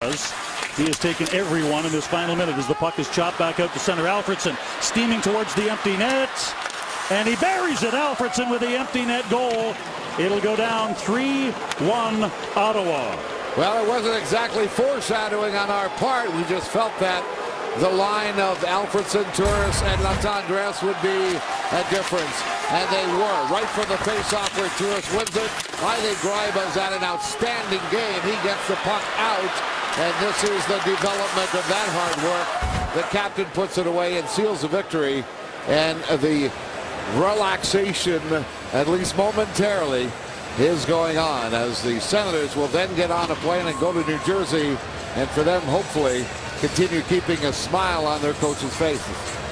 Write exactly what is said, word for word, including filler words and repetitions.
He has taken everyone in this final minute as the puck is chopped back out to center. Alfredsson steaming towards the empty net, and he buries it. Alfredsson with the empty net goal. It'll go down three one Ottawa. Well, it wasn't exactly foreshadowing on our part. We just felt that the line of Alfredsson, Turris, and Latendresse would be a difference. And they were. Right for the faceoff where Turris wins it. I think Greiba's had an outstanding game. He gets the puck out. And this is the development of that hard work. The captain puts it away and seals the victory. And the relaxation, at least momentarily, is going on as the Senators will then get on a plane and go to New Jersey. And for them, hopefully, continue keeping a smile on their coaches' faces.